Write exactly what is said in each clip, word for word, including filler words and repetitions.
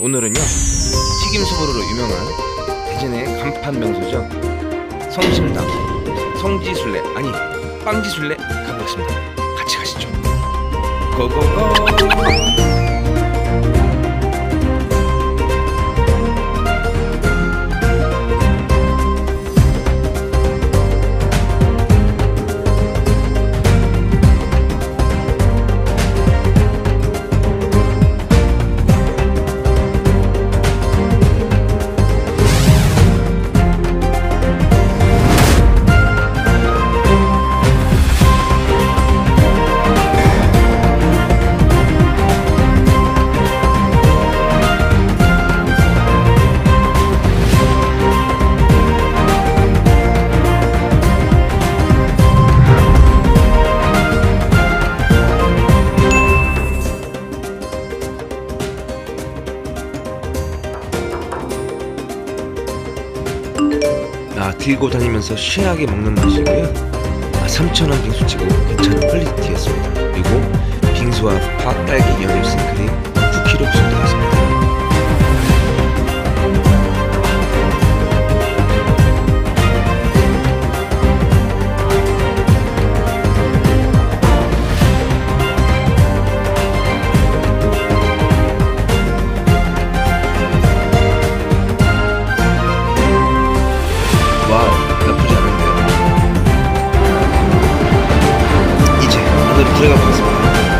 오늘은요 튀김소보루로 유명한 대전의 간판 명소죠. 성심당 성지순례 아니 빵지순례 가보겠습니다. 같이 가시죠. 고고고. 아, 들고 다니면서 쉬하게 먹는 맛이고요. 아, 삼천 원 빙수치고 괜찮은 퀄리티였습니다. 그리고 빙수와 밥, 딸기, 연유, 생크림, 쿠키로 준비했습니다. 들어가 보겠습니다.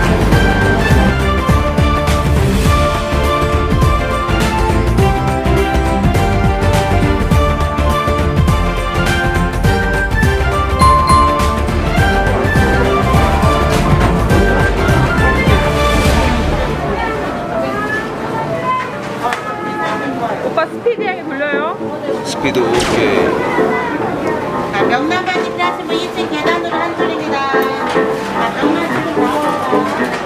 오빠 스피드하게 돌려요. 스피드 오케이. 자, 명란만 준비하시면 이 층 계단으로 한 줄입니다. 자, 명란 줄이 나옵니다.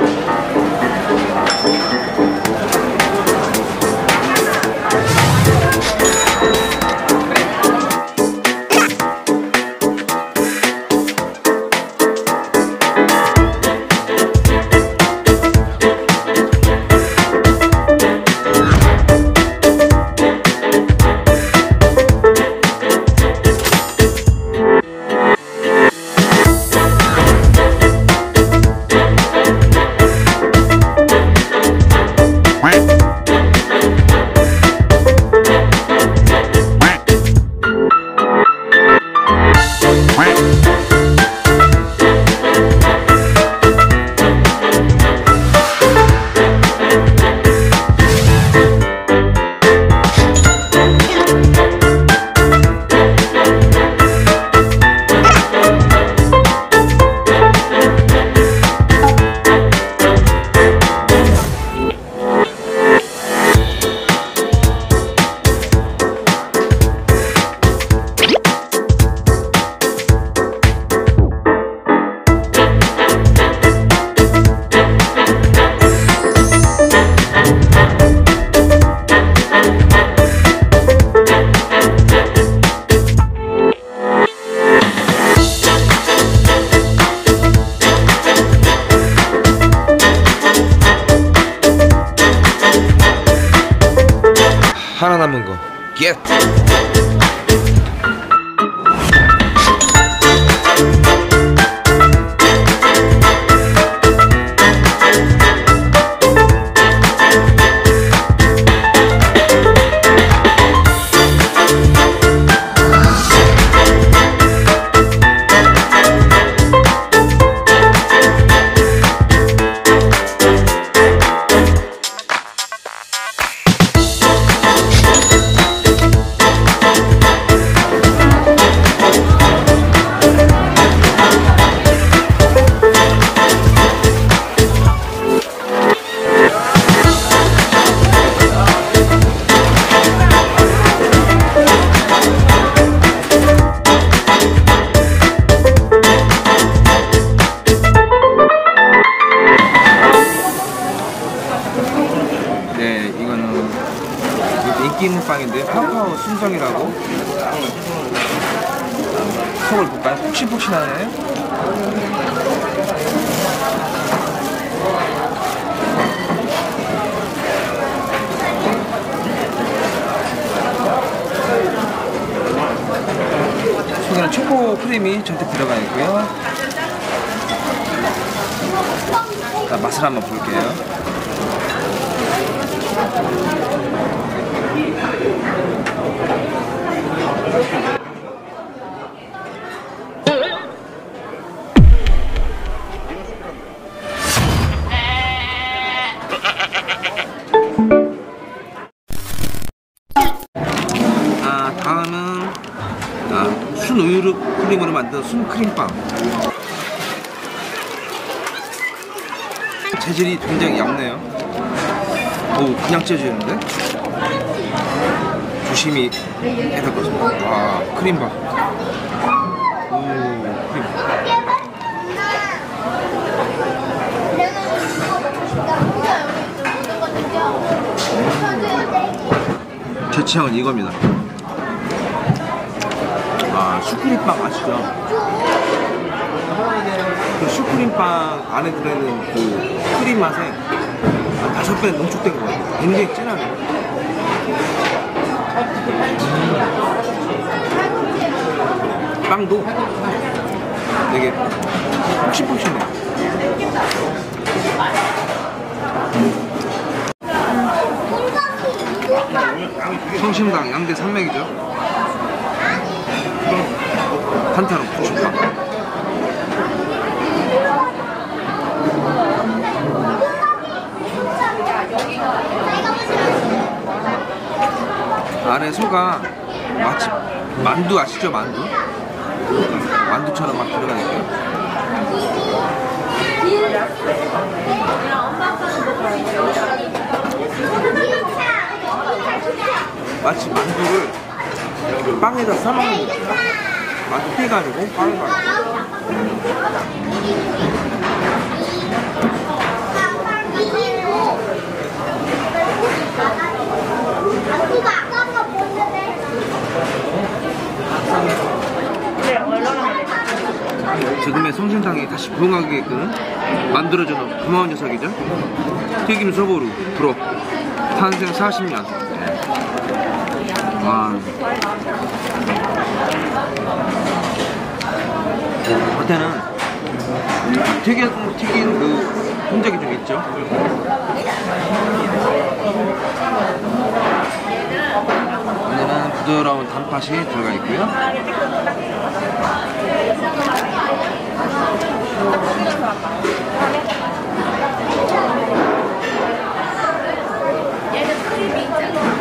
하나 남은 거 겟! 인기 있는 빵인데 카카오 순정이라고. 속을 볼까요? 폭신폭신하네. 크림이 잔뜩 들어가 있고요. 자, 맛을 한번 볼게요. 아, 다음은 아, 순우유 크림으로 만든 순크림빵. 재질이 굉장히 얇네요. 오, 그냥 찢어지는데? 조심히 해야 될 것 같습니다. 와, 크림 봐. 오, 크림. 제 취향은 이겁니다. 아, 슈크림빵 아시죠? 그 슈크림빵 안에 들어있는 그 크림 맛에 한 다섯 배 농축된 것 같아요. 굉장히 진하네요. 음. 빵도 되게 폭신폭신해요. 성심당 양대 산맥이죠. 한타는 폭신빵. 안에 소가 마치 만두 아시죠? 만두? 만두처럼 막 들어가 있고요. 마치 만두를 빵에다 싸먹는 거죠. 만두 펴가지고 빵에 가지고. 지금의 성심당이 다시 부흥하게끔 만들어주는 고마운 녀석이죠. 튀김 소보루 프로 탄생 사십 년. 와, 겉에는 튀긴, 튀긴 그 흔적이 좀 있죠. 안에는 부드러운 단팥이 들어가 있고요.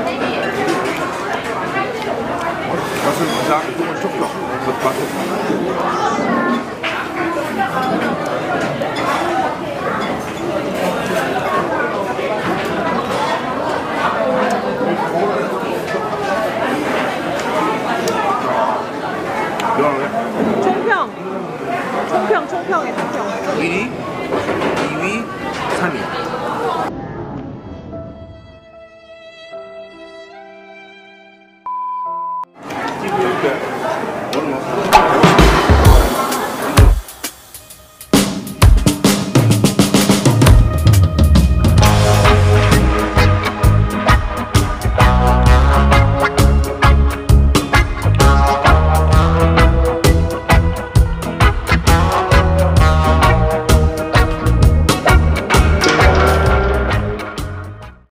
맛은 가장 촉촉 겉바속